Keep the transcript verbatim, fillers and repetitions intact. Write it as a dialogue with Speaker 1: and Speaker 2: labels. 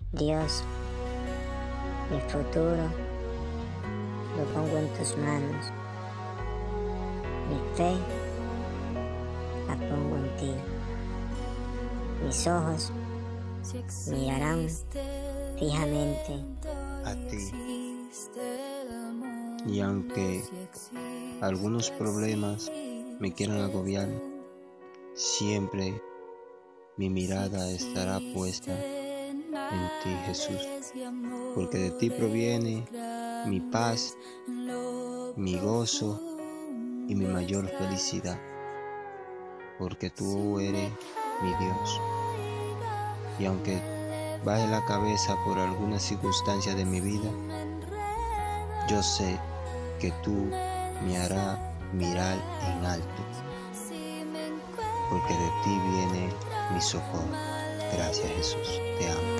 Speaker 1: Dios, mi futuro lo pongo en tus manos. Mi fe la pongo en ti. Mis ojos mirarán fijamente
Speaker 2: a ti. Y aunque algunos problemas me quieran agobiar, siempre mi mirada estará puesta en ti, Jesús, porque de ti proviene mi paz, mi gozo y mi mayor felicidad, porque tú eres mi Dios. Y aunque baje la cabeza por alguna circunstancia de mi vida, yo sé que tú me harás mirar en alto, porque de ti viene mi socorro. Gracias, Jesús, te amo.